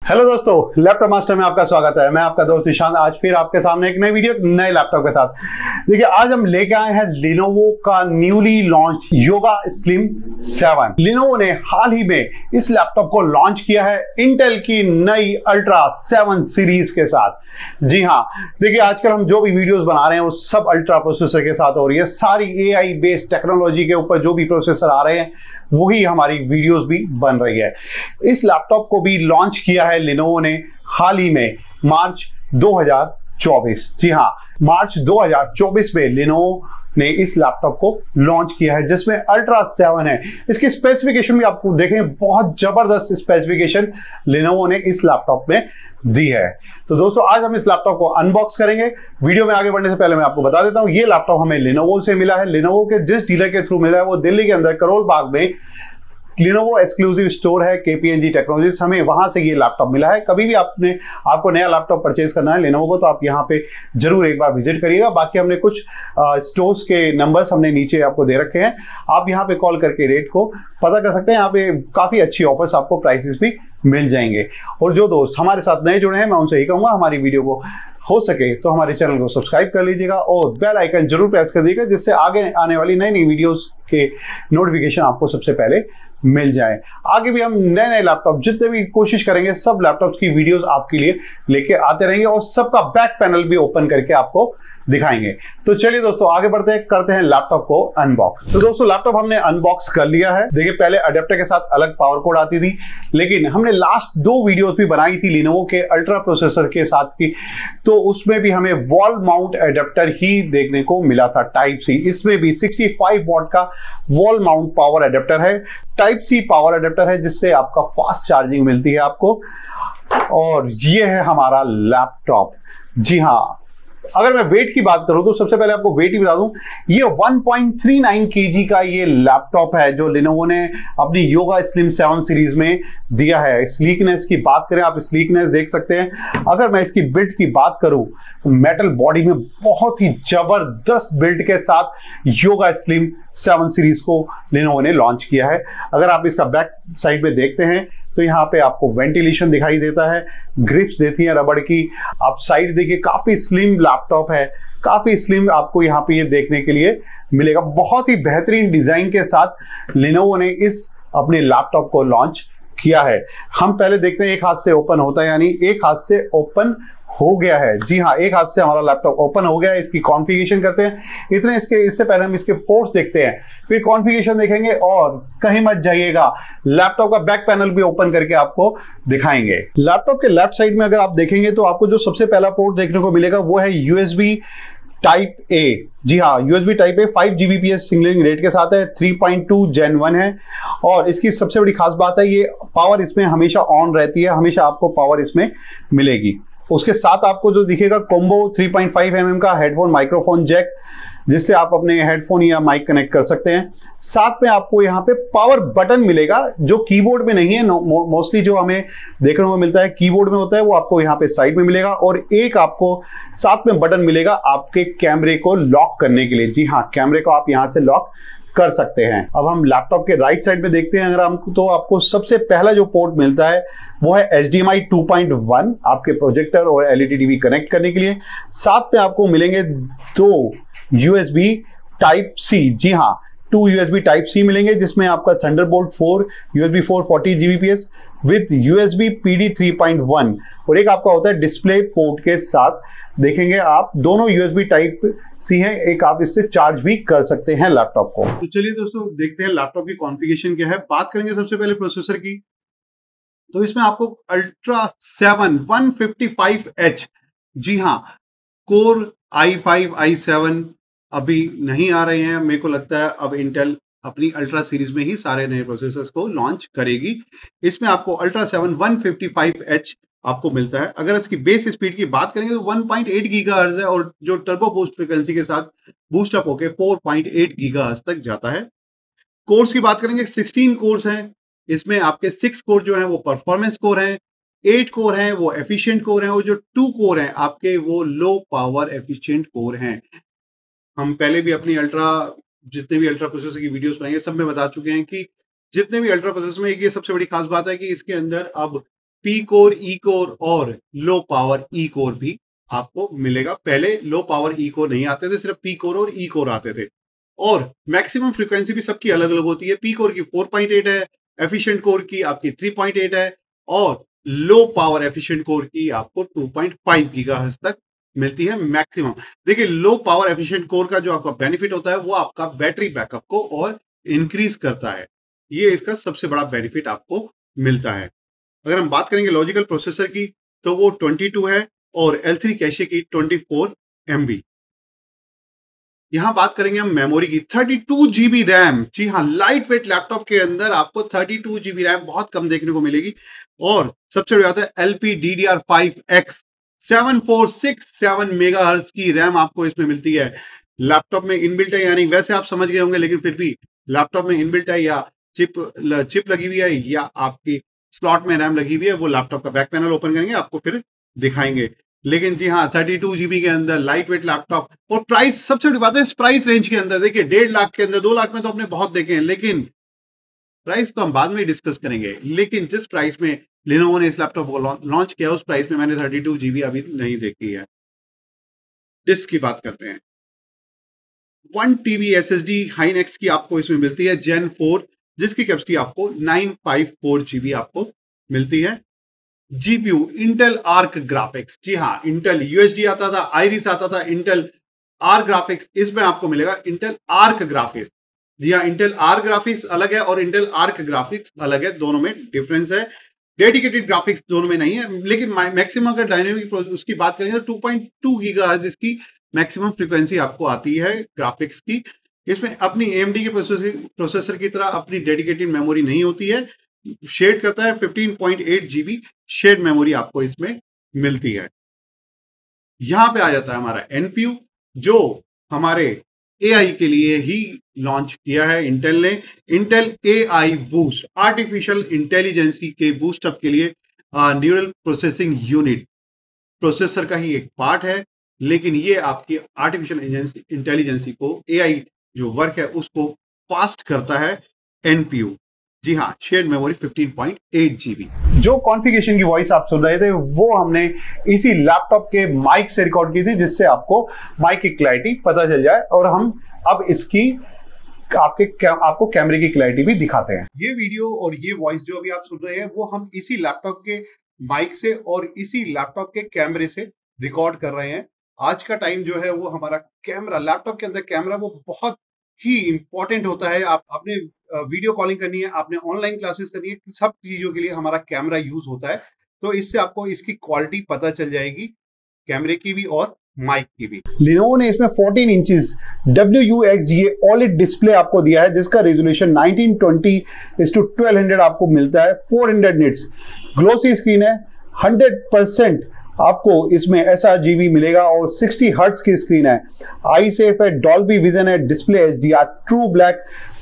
Hello दोस्तों, laptop master में आपका स्वागत है। मैं आपका दोस्त ईशान आज फिर आपके सामने एक नई वीडियो नए लैपटॉप के साथ। देखिए, आज हम लेके आए हैं Lenovo का newly launch Yoga Slim 7। Lenovo ने हाल ही में इस लैपटॉप को लॉन्च किया है इंटेल की नई अल्ट्रा 7 सीरीज के साथ। जी हाँ, देखिए आजकल हम जो भी वीडियोस बना रहे हैं वो सब अल्ट्रा प्रोसेसर के साथ हो रही है। सारी AI बेस्ड टेक्नोलॉजी के ऊपर जो भी प्रोसेसर आ रहे हैं वही हमारी वीडियोस भी बन रही है। इस लैपटॉप को भी लॉन्च किया है Lenovo ने हाल ही में मार्च 2024। जी हाँ, मार्च 2024 में Lenovo ने इस लैपटॉप को लॉन्च किया है जिसमें अल्ट्रा 7 है। इसकी स्पेसिफिकेशन भी आपको देखें, बहुत जबरदस्त स्पेसिफिकेशन Lenovo ने इस लैपटॉप में दी है। तो दोस्तों, आज हम इस लैपटॉप को अनबॉक्स करेंगे। वीडियो में आगे बढ़ने से पहले मैं आपको बता देता हूं, ये लैपटॉप हमें Lenovo से मिला है। Lenovo के जिस डीलर के थ्रू मिला है वो दिल्ली के अंदर करोल बाग में Lenovo एक्सक्लूसिव स्टोर है KPNG टेक्नोलॉजीज, हमें वहां से ये लैपटॉप मिला है। कभी भी आपको नया लैपटॉप परचेज करना है Lenovo को तो आप यहाँ पे जरूर एक बार विजिट करिएगा। बाकी हमने कुछ स्टोर्स के नंबर्स हमने नीचे आपको दे रखे हैं, आप यहाँ पे कॉल करके रेट को पता कर सकते हैं। यहाँ पे काफी अच्छी ऑफर्स आपको प्राइसेस भी मिल जाएंगे। और जो दोस्त हमारे साथ नए जुड़े हैं, मैं उनसे ही कहूंगा हमारी वीडियो को हो सके तो हमारे चैनल को सब्सक्राइब कर लीजिएगा और बेल आइकन जरूर प्रेस कर दीजिएगा, जिससे आगे आने वाली नई नई वीडियोस के नोटिफिकेशन आपको सबसे पहले मिल जाए। आगे भी हम नए नए लैपटॉप जितने भी कोशिश करेंगे सब लैपटॉप्स की वीडियोस आपके लिए लेके आते रहेंगे और सबका बैक पैनल भी ओपन करके आपको दिखाएंगे। तो चलिए दोस्तों, आगे बढ़ते हैं, करते हैं लैपटॉप को अनबॉक्स। तो दोस्तों, लैपटॉप हमने अनबॉक्स कर लिया है। देखिए, पहले अडेप्टर के साथ अलग पावर कोड आती थी, लेकिन हमने लास्ट 2 वीडियोस भी बनाई थी Lenovo के अल्ट्रा प्रोसेसर के साथ की, तो उसमें भी हमें वॉल माउंट अडेप्टर ही देखने को मिला था टाइप सी। इसमें भी 65 वॉट का वॉल माउंट पावर अडेप्टर है, टाइप सी पावर अडेप्टर है, जिससे आपका फास्ट चार्जिंग मिलती है आपको। और ये है हमारा लैपटॉप। जी हाँ, अगर मैं वेट की बात करूं तो सबसे पहले आपको वेट ही बता दूं, ये 1.39 kg का ये लैपटॉप है जो Lenovo ने अपनी योगा स्लिम 7 सीरीज में दिया है। स्लीकनेस की बात करें, आप स्लीकनेस देख सकते हैं। अगर मैं इसकी बिल्ड की बात करूं तो मेटल बॉडी में बहुत ही जबरदस्त बिल्ड के साथ योगा स्लिम 7 सीरीज को Lenovo ने लॉन्च किया है। अगर आप इसका बैक साइड में देखते हैं तो यहाँ पे आपको वेंटिलेशन दिखाई देता है, ग्रिप्स देती है रबड़ की। आप साइड देखिए, काफी स्लिम लैपटॉप है, काफी स्लिम आपको यहाँ पे ये देखने के लिए मिलेगा। बहुत ही बेहतरीन डिजाइन के साथ Lenovo ने इस अपने लैपटॉप को लॉन्च किया है। हम पहले देखते हैं एक हाथ से ओपन होता है, यानी एक हाथ से ओपन हो गया है। जी हाँ, एक हाथ से हमारा लैपटॉप ओपन हो गया है। इसकी कॉन्फ़िगरेशन करते हैं। इससे पहले हम इसके पोर्ट्स देखते हैं, फिर कॉन्फ़िगरेशन देखेंगे और कहीं मत जाइएगा, लैपटॉप का बैक पैनल भी ओपन करके आपको दिखाएंगे। लैपटॉप के लेफ्ट साइड में अगर आप देखेंगे तो आपको जो सबसे पहला पोर्ट देखने को मिलेगा वो है USB टाइप ए। जी हाँ, USB type A 5 Gbps signalling rate के साथ है, 3.2 Gen 1 है। और इसकी सबसे बड़ी खास बात है, ये पावर इसमें हमेशा ऑन रहती है, हमेशा आपको पावर इसमें मिलेगी। उसके साथ आपको जो दिखेगा कॉम्बो 3.5 mm का हेडफोन माइक्रोफोन जैक, जिससे आप अपने हेडफोन या माइक कनेक्ट कर सकते हैं। साथ में आपको यहाँ पे पावर बटन मिलेगा जो कीबोर्ड में नहीं है। मोस्टली जो हमें देखने को मिलता है कीबोर्ड में होता है, वो आपको यहाँ पे साइड में मिलेगा। और एक आपको साथ में बटन मिलेगा आपके कैमरे को लॉक करने के लिए। जी हाँ, कैमरे को आप यहाँ से लॉक कर सकते हैं। अब हम लैपटॉप के राइट साइड में देखते हैं अगर हम, तो आपको सबसे पहला जो पोर्ट मिलता है वो है HDMI 2.1 आपके प्रोजेक्टर और LED TV कनेक्ट करने के लिए। साथ में आपको मिलेंगे 2 USB टाइप सी। जी हाँ, 2 USB टाइप सी मिलेंगे, जिसमें आपका Thunderbolt 4 USB 4 40 Gbps with USB PD 3.1 और एक आपका होता है डिस्प्ले पोर्ट के साथ। देखेंगे आप दोनों USB टाइप सी हैं, एक आप इससे चार्ज भी कर सकते हैं लैपटॉप को। तो चलिए दोस्तों, देखते हैं लैपटॉप की कॉन्फ़िगरेशन क्या है। बात करेंगे सबसे पहले प्रोसेसर की, तो इसमें आपको अल्ट्रा 7 155H, जी हाँ, कोर i5 i7 अभी नहीं आ रहे हैं। मेरे को लगता है अब इंटेल अपनी अल्ट्रा सीरीज में ही सारे नए प्रोसेसर्स को लॉन्च करेगी। इसमें आपको अल्ट्रा 7 155H आपको मिलता है। अगर इसकी बेस स्पीड की बात करेंगे तो 1.8 गीगाहर्ट्ज है और जो टर्बो बूस्ट फ्रीक्वेंसी के साथ बूस्ट अप होकर 4.8 गीगाहर्ट्ज तक जाता है। कोर्स की बात करेंगे, 16 कोर्स हैं। इसमें आपके 6 कोर जो हैं वो परफॉर्मेंस कोर हैं, 8 कोर हैं वो एफिशिएंट कोर हैं और जो 2 कोर हैं आपके वो लो पावर एफिशिएंट कोर हैं। हम पहले भी अपनी जितने भी अल्ट्रा प्रोसेसर की वीडियोस बनाई है सब में बता चुके हैं कि जितने भी अल्ट्रा प्रोसेसर में एक ये सबसे बड़ी खास बात है कि इसके अंदर अब पी कोर, ई कोर और लो पावर ई कोर भी आपको मिलेगा। पहले लो पावर ई कोर नहीं आते थे, सिर्फ पी कोर और ई कोर आते थे। और मैक्सिमम फ्रीक्वेंसी भी सबकी अलग अलग होती है। पी कोर की 4.8 है, एफिशिएंट कोर की आपकी 3.8 है और लो पावर एफिशिएंट कोर की आपको 2.5 गीगाहर्ट्ज तक मिलती है मैक्सिमम। देखिए, लो पावर एफिशिएंट कोर का जो आपका बेनिफिट होता है वो आपका बैटरी बैकअप को और इंक्रीज करता है। ये इसका सबसे बड़ा बेनिफिट आपको मिलता है। अगर हम बात करेंगे लॉजिकल प्रोसेसर की तो वो 22 है और L3 कैशे की 24 MB। यहां बात करेंगे हम मेमोरी की, 32 GB रैम। जी हाँ, लाइट वेट लैपटॉप के अंदर आपको 32 GB रैम बहुत कम देखने को मिलेगी। और सबसे बड़ी बात है LPDDR5X 7467 मेगाहर्ट्ज की रैम आपको इसमें मिलती है। लैपटॉप में इनबिल्ट है, यानी वैसे आप समझ गए होंगे, लेकिन फिर भी लैपटॉप में इनबिल्ट है या चिप लगी हुई है या आपकी स्लॉट में रैम लगी हुई है, वो लैपटॉप का बैक पैनल ओपन करेंगे आपको फिर दिखाएंगे। लेकिन जी हाँ, 32 GB के अंदर लाइट वेट लैपटॉप। और प्राइस, सबसे बड़ी बात है इस प्राइस रेंज के अंदर, देखिए 1.5 लाख के अंदर, 2 लाख में तो आपने बहुत देखे हैं, लेकिन प्राइस तो हम बाद में डिस्कस करेंगे। लेकिन जिस प्राइस में Lenovo ने इस लैपटॉप को लॉन्च किया, उस प्राइस में मैंने 32 GB अभी नहीं देखी है। डिस्क की बात करते हैं, 1 TB SSD हाइनेक्स की आपको इसमें मिलती है Gen 4, जिसकी कैपेसिटी आपको 954 GB आपको मिलती है। GPU Intel Arc graphics. जी हाँ, इंटेल यूएसडी आता था, आइरिस आता था, इंटेल आर्क ग्राफिक्स इसमें आपको मिलेगा इंटेल आर्क ग्राफिक्स। जी हाँ, इंटेल आर्क ग्राफिक्स अलग है और इंटेल आर्क ग्राफिक्स अलग है, दोनों में डिफरेंस है। डेडिकेटेड ग्राफिक्स दोनों में नहीं है, लेकिन मैक्सिमम अगर डायनेमिक उसकी बात करेंगे तो 2.2 गीगाहर्ट्ज इसकी मैक्सिमम फ्रीक्वेंसी आपको आती है ग्राफिक्स की। इसमें अपनी AMD के प्रोसेसर की तरह अपनी डेडिकेटेड मेमोरी नहीं होती है। शेड करता है 15.8 GB शेड मेमोरी आपको इसमें मिलती है। यहां पे आ जाता है हमारा NPU, जो हमारे AI के लिए ही लॉन्च किया है इंटेल ने। Intel AI boost, artificial intelligence के बूस्टअप के लिए न्यूरल प्रोसेसिंग यूनिट प्रोसेसर का ही एक पार्ट है, लेकिन ये आपकी आर्टिफिशियल इंटेलिजेंसी को, AI जो वर्क है उसको फास्ट करता है NPU। जी हाँ, शेयर्ड मेमोरी 15.8 GB। जो कॉन्फ़िगरेशन की वॉइस आप सुन रहे थे वो हमने इसी लैपटॉप के माइक से रिकॉर्ड की थी, जिससे आपको माइक की क्लैरिटी पता चल जाए। और हम अब इसकी आपको कैमरे की क्लैरिटी भी दिखाते हैं। ये वीडियो और ये वॉइस जो अभी आप सुन रहे हैं वो हम इसी लैपटॉप के माइक से और इसी लैपटॉप के कैमरे से रिकॉर्ड कर रहे हैं। आज का टाइम जो है वो हमारा कैमरा, लैपटॉप के अंदर कैमरा वो बहुत ही इंपॉर्टेंट होता है। आपने वीडियो कॉलिंग करनी है, आपने ऑनलाइन क्लासेस करनी है, सब चीजों के लिए हमारा कैमरा यूज होता है। तो इससे आपको इसकी क्वालिटी पता चल जाएगी, कैमरे की भी और माइक की भी। Lenovo ने इसमें 14 इंचेस WUXGA OLED डिस्प्ले आपको दिया है, जिसका रेजोल्यूशन 1920x1200 आपको मिलता है। 400 निट्स ग्लोसी स्क्रीन है, 100% आपको इसमें sRGB मिलेगा और 60 हर्ट्ज की स्क्रीन है। आई सेफ है, डॉल्बी विजन है, डिस्प्ले HDR ट्रू ब्लैक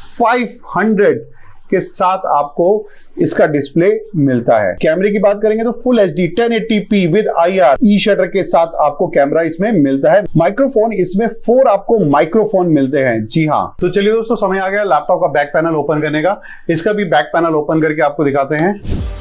500 के साथ आपको इसका डिस्प्ले मिलता है। कैमरे की बात करेंगे तो full HD 1080p with IR e shutter के साथ आपको कैमरा इसमें मिलता है। माइक्रोफोन इसमें 4 आपको माइक्रोफोन मिलते हैं। जी हाँ, तो चलिए दोस्तों, समय आ गया लैपटॉप का बैक पैनल ओपन करने का। इसका भी बैक पैनल ओपन करके आपको दिखाते हैं।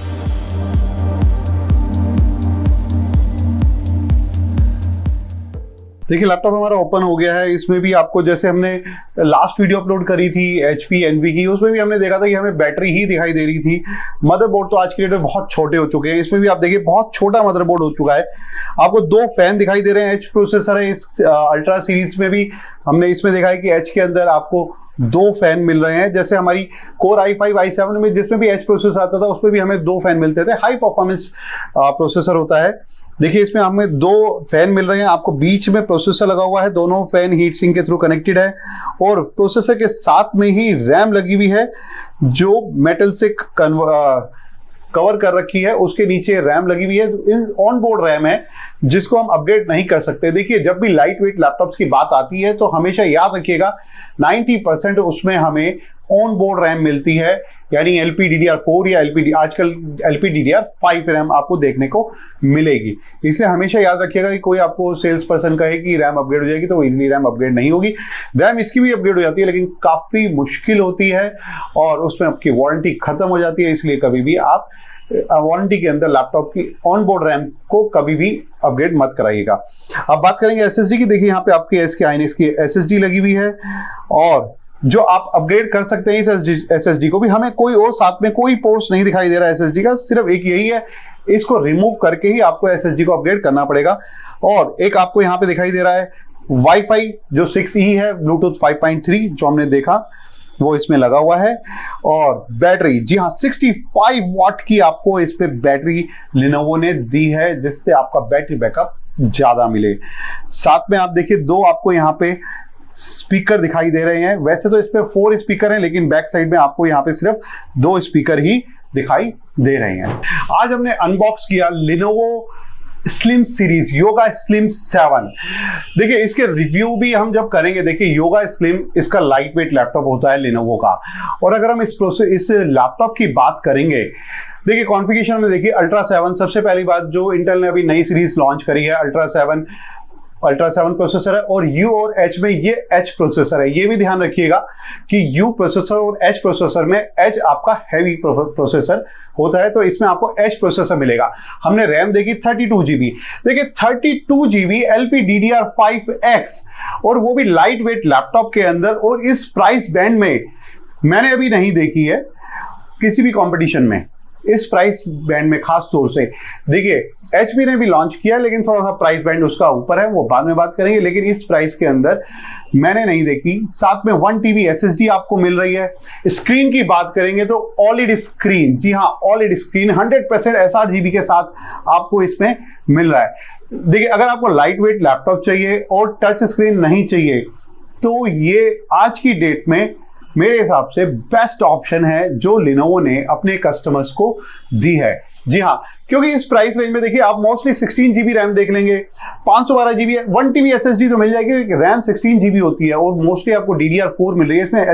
देखिए, लैपटॉप हमारा ओपन हो गया है। इसमें भी आपको, जैसे हमने लास्ट वीडियो अपलोड करी थी HP Envy की, उसमें भी हमने देखा था कि हमें बैटरी ही दिखाई दे रही थी। मदरबोर्ड तो आज की डेट में बहुत छोटे हो चुके हैं, इसमें भी आप देखिए बहुत छोटा मदरबोर्ड हो चुका है। आपको 2 फैन दिखाई दे रहे हैं। H प्रोसेसर है, इस अल्ट्रा सीरीज में भी हमने इसमें देखा है कि H के अंदर आपको 2 फैन मिल रहे हैं। जैसे हमारी Core i5 i7 में जिसमें भी H प्रोसेसर आता था उसमें भी हमें 2 फैन मिलते थे। हाई परफॉर्मेंस प्रोसेसर होता है। देखिए, इसमें हमें 2 फैन मिल रहे हैं। आपको बीच में प्रोसेसर लगा हुआ है, दोनों फैन हीट सिंक के थ्रू कनेक्टेड है और प्रोसेसर के साथ में ही रैम लगी हुई है, जो मेटल से कवर कर रखी है। उसके नीचे रैम लगी हुई है, ऑन बोर्ड रैम है, जिसको हम अपग्रेड नहीं कर सकते। देखिए, जब भी लाइट वेट लैपटॉप्स की बात आती है तो हमेशा याद रखिएगा 90% उसमें हमें ऑन बोर्ड रैम मिलती है, यानी LPDDR4 या आजकल LPDDR5 रैम आपको देखने को मिलेगी। इसलिए हमेशा याद रखिएगा कि कोई आपको सेल्स पर्सन कहे कि रैम अपग्रेड हो जाएगी तो इजीली रैम अपग्रेड नहीं होगी। रैम इसकी भी अपग्रेड हो जाती है, लेकिन काफी मुश्किल होती है और उसमें आपकी वारंटी खत्म हो जाती है। इसलिए कभी भी आप वारंटी के अंदर लैपटॉप की ऑन बोर्ड रैम को कभी भी अपग्रेड मत कराइएगा। अब बात करेंगे एसएसडी की। देखिए यहाँ पे आपकी एसके आईएनएक्स की एसएसडी लगी हुई है, और जो आप अपग्रेड कर सकते हैं इस एसएसडी को भी। हमें कोई और साथ में कोई पोर्ट्स नहीं दिखाई दे रहा है एसएसडी का, सिर्फ एक यही है। इसको रिमूव करके ही आपको एसएसडी को अपग्रेड करना पड़ेगा। और एक आपको यहाँ पे दिखाई दे रहा है वाईफाई जो 6E है, ब्लूटूथ 5.3 जो हमने देखा वो इसमें लगा हुआ है। और बैटरी, जी हाँ, 65 वाट की आपको इस पे बैटरी लिनोवो ने दी है, जिससे आपका बैटरी बैकअप ज्यादा मिले। साथ में आप देखिए दो आपको यहाँ पे स्पीकर दिखाई दे रहे हैं। वैसे तो इस पे 4 स्पीकर हैं, लेकिन बैक साइड में आपको यहाँ पे सिर्फ 2 स्पीकर ही दिखाई दे रहे हैं। आज हमने अनबॉक्स किया Lenovo slim series Yoga Slim 7। देखिए इसके रिव्यू भी हम जब करेंगे, देखिए योगा स्लिम इसका लाइट वेट लैपटॉप होता है लिनोवो का। और अगर हम इस लैपटॉप की बात करेंगे, देखिए कॉन्फ़िगरेशन में देखिए अल्ट्रा 7 सबसे पहली बात जो इंटेल ने अभी नई सीरीज लॉन्च करी है, अल्ट्रा 7 प्रोसेसर है। और U और H में ये H प्रोसेसर है। ये भी ध्यान रखिएगा कि U प्रोसेसर और H प्रोसेसर में H आपका हैवी प्रोसेसर होता है, तो इसमें आपको H प्रोसेसर मिलेगा। हमने रैम देखी 32 GB। देखिए 32 GB LPDDR5X, और वो भी लाइट वेट लैपटॉप के अंदर, और इस प्राइस बैंड में मैंने अभी नहीं देखी है किसी भी कॉम्पिटिशन में, इस प्राइस बैंड में खास तौर से। देखिए HP ने भी लॉन्च किया, लेकिन थोड़ा सा प्राइस बैंड उसका ऊपर है, वो बाद में बात करेंगे, लेकिन इस प्राइस के अंदर मैंने नहीं देखी। साथ में 1 TB SSD आपको मिल रही है। स्क्रीन की बात करेंगे तो OLED स्क्रीन, जी हाँ OLED स्क्रीन 100% sRGB के साथ आपको इसमें मिल रहा है। देखिए अगर आपको लाइट वेट लैपटॉप चाहिए और टच स्क्रीन नहीं चाहिए, तो ये आज की डेट में मेरे हिसाब से बेस्ट ऑप्शन है जो लिनोवो ने अपने कस्टमर्स को दी है। जी हाँ, क्योंकि इस प्राइस रेंज में देखिए आप मोस्टली 16 GB रैम देख लेंगे, 512 GB 1 TB SSD तो मिल जाएगी, रैम 16 GB होती है, और मोस्टली आपको DDR4 मिल रही है। इसमें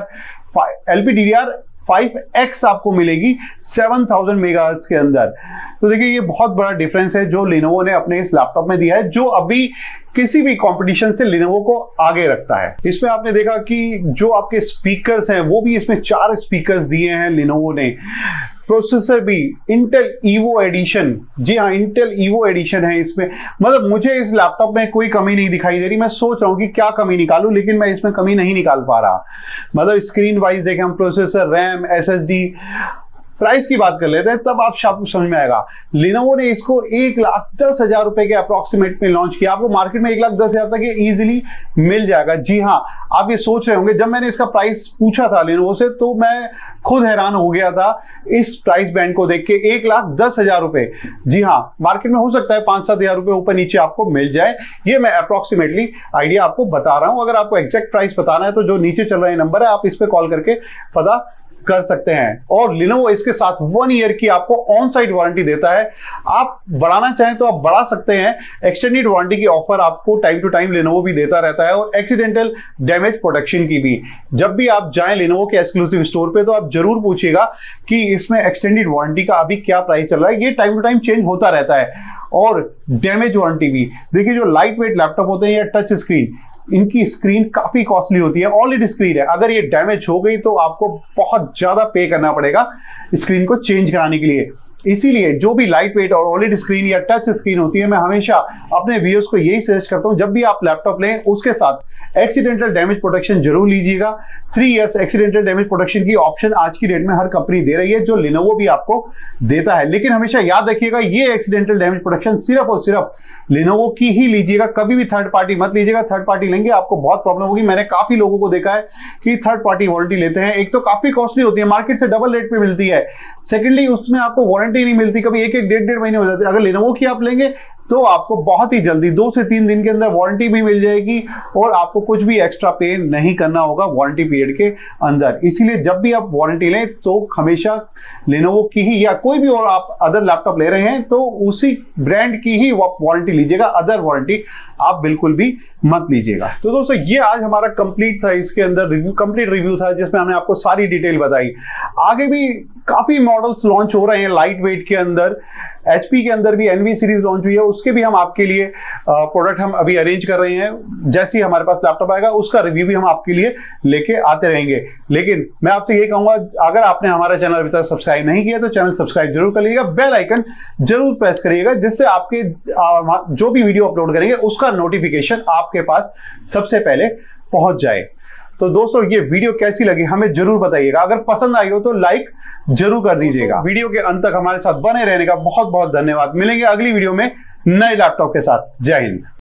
LPDDR5X आपको मिलेगी 7000 मेगाहर्ट्ज के अंदर। तो देखिए ये बहुत बड़ा डिफरेंस है जो लिनोवो ने अपने इस लैपटॉप में दिया है, जो अभी किसी भी कंपटीशन से लिनोवो को आगे रखता है। इसमें आपने देखा कि जो आपके स्पीकर्स हैं वो भी इसमें 4 स्पीकर्स दिए हैं लिनोवो ने। प्रोसेसर भी इंटेल ईवो एडिशन, जी हाँ इंटेल ईवो एडिशन है इसमें। मतलब मुझे इस लैपटॉप में कोई कमी नहीं दिखाई दे रही। मैं सोच रहा हूं कि क्या कमी निकालूं, लेकिन मैं इसमें कमी नहीं निकाल पा रहा। मतलब स्क्रीन वाइज देखें हम, प्रोसेसर, रैम, SSD। प्राइस की बात कर लेते हैं, तब आप समझ में आएगा। लिनोवो ने इसको 1,10,000 रुपए के अप्रोक्सीमेट में लॉन्च किया। आपको मार्केट में 1,10,000 तक ये इजीली मिल जाएगा। जी हाँ, आप ये सोच रहे होंगे, जब मैंने इसका प्राइस पूछा था लिनोवो से तो मैं खुद हैरान हो गया था इस प्राइस बैंड को देख के। 1,10,000 रुपए, जी हाँ, मार्केट में हो सकता है 5-7 हज़ार रुपए ऊपर नीचे आपको मिल जाए। ये मैं अप्रोक्सीमेटली आइडिया आपको बता रहा हूं। अगर आपको एग्जैक्ट प्राइस बताना है तो जो नीचे चल रहे नंबर है आप इस पे कॉल करके पता कर सकते हैं। और लिनोवो इसके साथ 1 ईयर की आपको ऑन साइट वारंटी देता है। आप बढ़ाना चाहें तो आप बढ़ा सकते हैं। एक्सटेंडेड वारंटी की ऑफर आपको टाइम टू टाइम लिनोवो भी देता रहता है, और एक्सीडेंटल डैमेज प्रोटेक्शन की भी। जब भी आप जाएं लिनोवो के एक्सक्लूसिव स्टोर पे तो आप जरूर पूछिएगा कि इसमें एक्सटेंडेड वारंटी का अभी क्या प्राइस चल रहा है। ये टाइम टू टाइम चेंज होता रहता है। और डैमेज वारंटी भी देखिए, जो लाइट वेट लैपटॉप होते हैं या टच स्क्रीन, इनकी स्क्रीन काफी कॉस्टली होती है। OLED स्क्रीन है, अगर ये डैमेज हो गई तो आपको बहुत ज्यादा पे करना पड़ेगा स्क्रीन को चेंज कराने के लिए। इसीलिए जो भी लाइट वेट और OLED स्क्रीन या टच स्क्रीन होती है, मैं हमेशा अपने व्यूअर्स को यही सजेस्ट करता हूं, जब भी आप लैपटॉप लें उसके साथ एक्सीडेंटल डैमेज प्रोटेक्शन जरूर लीजिएगा। 3 इयर्स एक्सीडेंटल डैमेज प्रोटेक्शन की ऑप्शन आज की डेट में हर कंपनी दे रही है, जो लिनोवो भी आपको देता है। लेकिन हमेशा याद रखिएगा, ये एक्सीडेंटल डैमेज प्रोटेक्शन सिर्फ और सिर्फ लिनोवो की ही लीजिएगा, कभी भी थर्ड पार्टी मत लीजिएगा। थर्ड पार्टी लेंगे आपको बहुत प्रॉब्लम होगी। मैंने काफी लोगों को देखा है कि थर्ड पार्टी वारंटी लेते हैं, एक तो काफी कॉस्टली होती है, मार्केट से डबल रेट पे मिलती है। सेकेंडली उसमें आपको वारंटी नहीं मिलती, कभी 1-1, 1.5 महीने हो जाते हैं। अगर लिनोवो की आप लेंगे तो आपको बहुत ही जल्दी 2 से 3 दिन के अंदर वारंटी भी मिल जाएगी, और आपको कुछ भी एक्स्ट्रा पे नहीं करना होगा वारंटी पीरियड के अंदर। इसीलिए जब भी आप वारंटी लें तो हमेशा लिनोवो की ही, या कोई भी और आप अदर लैपटॉप ले रहे हैं तो उसी ब्रांड की ही वारंटी लीजिएगा, अदर वारंटी आप बिल्कुल भी मत लीजिएगा। तो दोस्तों ये आज हमारा कंप्लीट था, इसके अंदर कंप्लीट रिव्यू था जिसमें हमने आपको सारी डिटेल बताई। आगे भी काफी मॉडल्स लॉन्च हो रहे हैं लाइट वेट के अंदर। HP के अंदर भी NV सीरीज लॉन्च हुई है, उसके भी हम आपके लिए प्रोडक्ट हम अभी अरेंज कर रहे हैं। जैसे ही हमारे पास लैपटॉप आएगा उसका रिव्यू भी हम आपके लिए लेके आते रहेंगे। लेकिन मैं आपसे ये कहूंगा, अगर आपने हमारा चैनल अभी तक सब्सक्राइब नहीं किया तो चैनल सब्सक्राइब जरूर करिएगा, बेल आइकन जरूर प्रेस करिएगा, जिससे आपके जो भी वीडियो अपलोड करेंगे उसका नोटिफिकेशन आपके पास सबसे पहले पहुंच जाए। तो दोस्तों, ये वीडियो कैसी लगी हमें जरूर बताइएगा। अगर पसंद आई हो तो लाइक जरूर कर दीजिएगा। वीडियो के अंत तक हमारे साथ बने रहने का बहुत बहुत धन्यवाद। मिलेंगे अगली वीडियो में नए लैपटॉप के साथ। जय हिंद।